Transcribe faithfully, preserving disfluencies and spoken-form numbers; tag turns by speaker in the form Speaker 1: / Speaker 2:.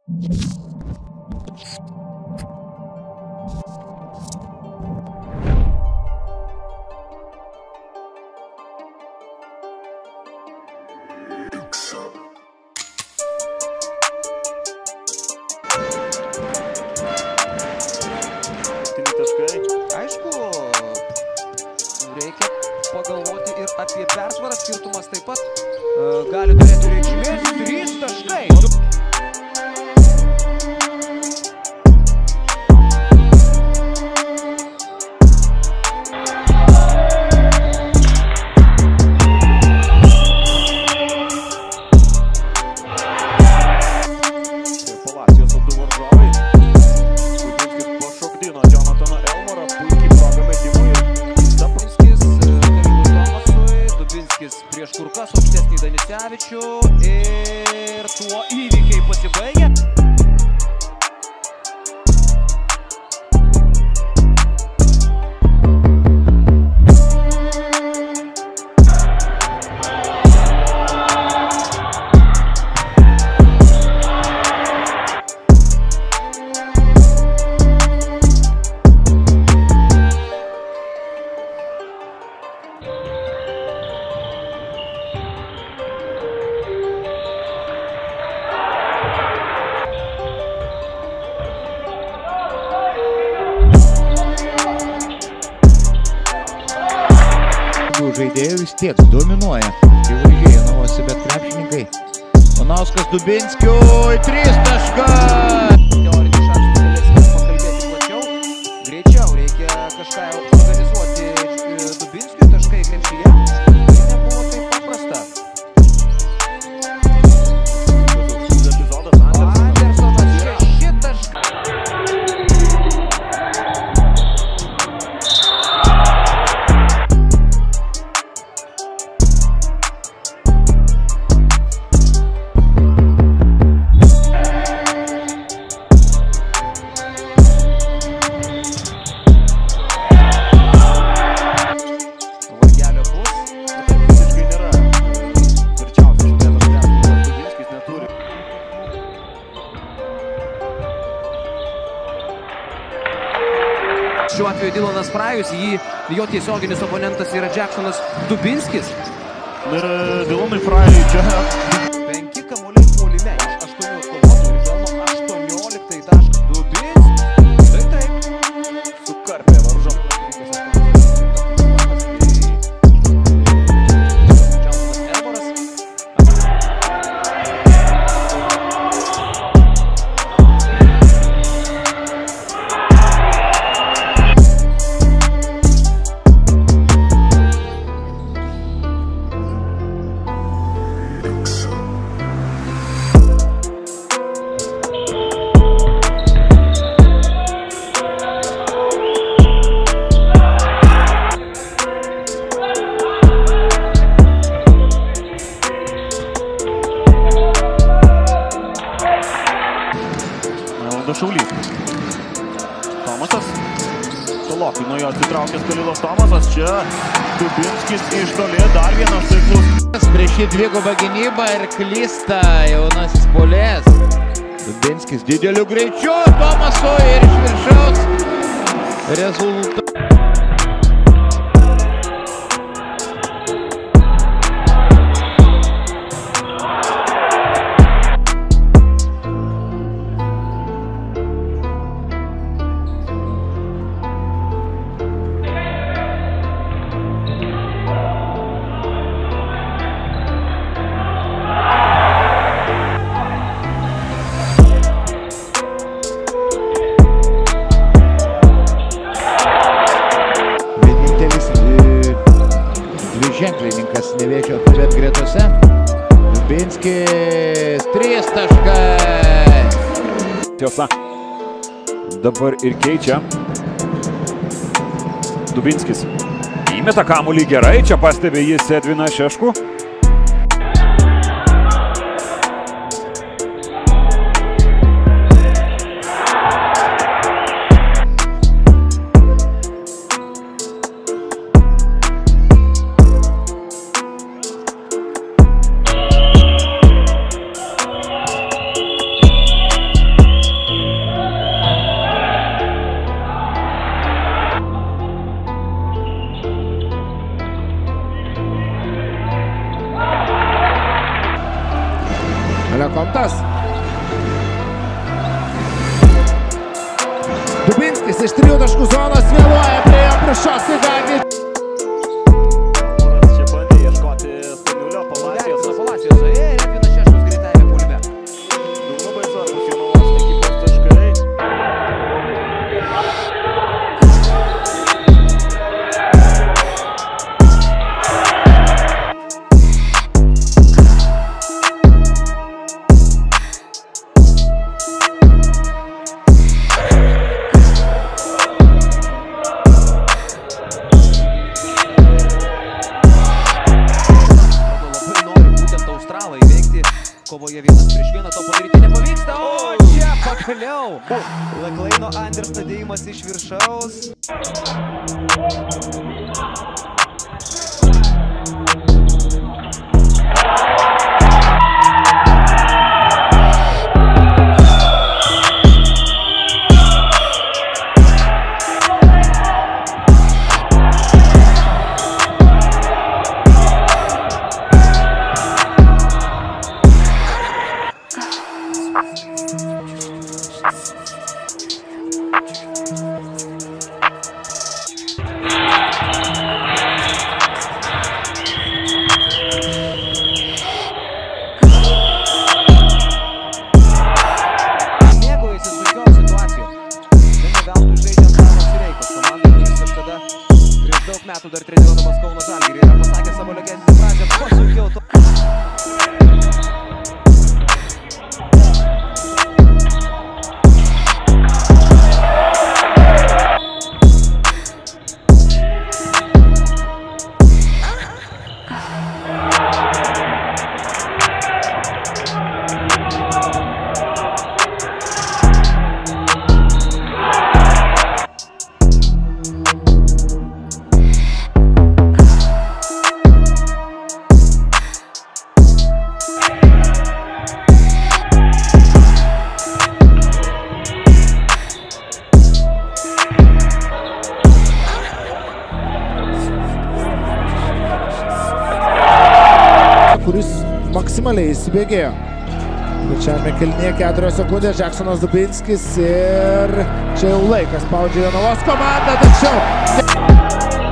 Speaker 1: Aišku, reikia pagalvoti ir apie persvarą, skirtumas taip pat uh, gali turėti reikšmės. Trys taškai.
Speaker 2: Palacijos abu varžovai. Dubinskis pašokdino Jonataną Elmorą, puikiai proga metimui.
Speaker 1: Dubinskis Kalibui Tomasui, Dubinskis prieš kur kas aukštesnį Danisevičių ir tuo įvykiai pasibaigia.
Speaker 3: Žaidėjų vis tiek dominuoja. Įvažiai namuose, bet krepšininkai. Onauskas Dubinskiui, trys taškai.
Speaker 1: Teorinį šansų galėsime pakalbėti plačiau. Greičiau reikia kažką organizuoti Dubinskiui, taškai krepšyje. Tai nebuvo taip paprasta. Andersonas šeši taškai. Šiuo atveju Dylanas Frajus, jį, jo tiesioginis oponentas yra Jacksonas Dubinskis.
Speaker 2: Ir Dylanui Frajui čia
Speaker 1: Penki kamuoliai puolime iš aštuonių atkovotų ir pelno aštuonioliktąjį tašką. Dubinskis. Tai taip.
Speaker 2: sukarpė varžovą. Šaulys. Tomasas. Tolokai nuo jo atsitraukęs Kalilas Tomasas. Čia Dubinskis iš toli. Dar vienas taiklus.
Speaker 3: Prieš jį dvigubą gynybą ir klysta jaunasis puolėjas. Dubinskis dideliu greičiu. Tomasui ir iš viršaus rezultatą. Ženklininkas Nevėžio turėt gretose. Dubinskis, trys taškai.
Speaker 2: Tiesa, dabar ir keičia. Dubinskis įmeta kamuolį gerai, čia pastebi jis Edviną Šeškų.
Speaker 4: Jankūnas iš trijų taškų zonos vėluoja prie Ambrušos įgagį.
Speaker 2: Čia bandė ieškoti Staniulio, Palacijos.
Speaker 1: Palacijos, ir Edvinas Šeškus greitajame puolime.
Speaker 2: Labai svarbus Jonavos ekipos taškai.
Speaker 1: Kovoje vienas prieš vieną, to padaryti nepavyksta, o čia pagaliau Laklaino understadėjimas iš viršaus. Daug metų dar treniruodamas Kauno Žalgirį yra pasakęs savo legendinę frazę, kuo sunkiau to...
Speaker 4: kuris maksimaliai įsibėgėjo. Trečiame kėlinyje keturios sekundės Jacksonas Dubinskis ir čia jau laikas spaudžia Jonavos komanda, tačiau...